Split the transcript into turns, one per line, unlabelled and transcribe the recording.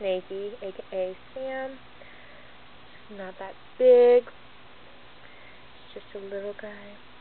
snakie, aka Sam. Not that big. It's just a little guy.